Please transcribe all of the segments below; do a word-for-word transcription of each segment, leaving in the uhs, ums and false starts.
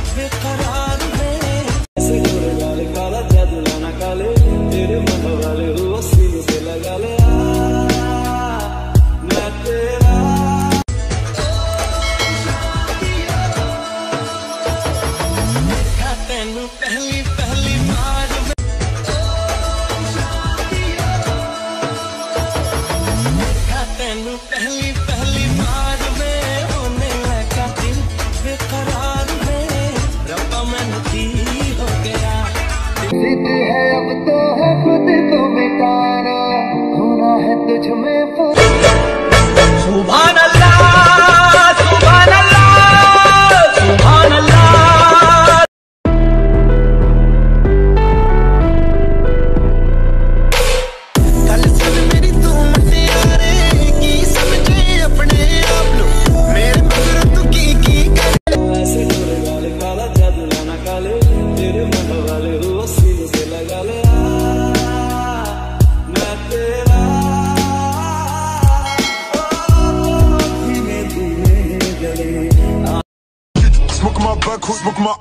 बेकरार में ऐसे गोरे गाल काला जादू लाना काले तेरे मन वाले हुआ सीने से लगा ले मैं तेरा तेनू पहली पहली बार तेनू पहली पहली बार में होने लगा दिल बेकरार में रब्बा मैं की हो गया जिद है अब तो है खुद तो मिटाना होना है तुझ में सुभान अल्लाह सुभान अल्लाह सुभान अल्लाह Smoke my back, smoke my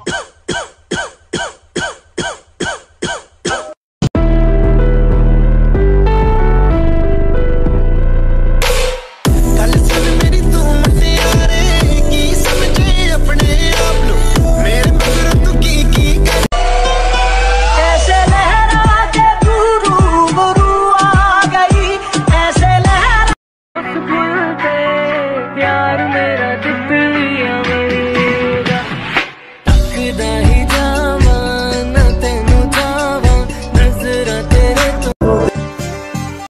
प्यार मेरा तितलियां मेरा तकदा